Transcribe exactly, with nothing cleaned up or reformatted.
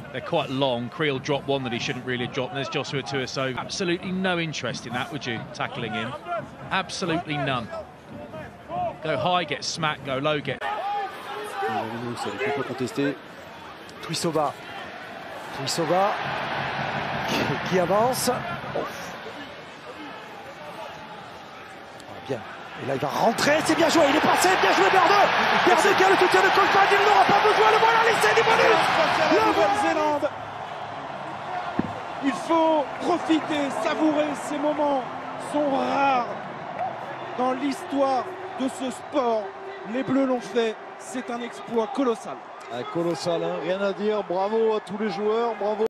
They're quite long. Creel dropped one that he shouldn't really have dropped. And there's Josua Tuisova. Absolutely no interest in that, would you? Tackling him. Absolutely none. Go high, get smacked. Go low, get... Ça ne peut pas contester. Tuisova. Tuisova qui avance. Oh. Bien. Et là, il va rentrer. C'est bien joué. Il est passé. Bien joué, Berdeux. Berdeux qui a le soutien de Colpad. Il n'aura pas besoin. Le voilà laissé du bonus. La Nouvelle-Zélande. Il faut profiter, savourer. Ces moments sont rares dans l'histoire de ce sport. Les Bleus l'ont fait. C'est un exploit colossal. Ah, colossal, hein, rien à dire. Bravo à tous les joueurs. Bravo.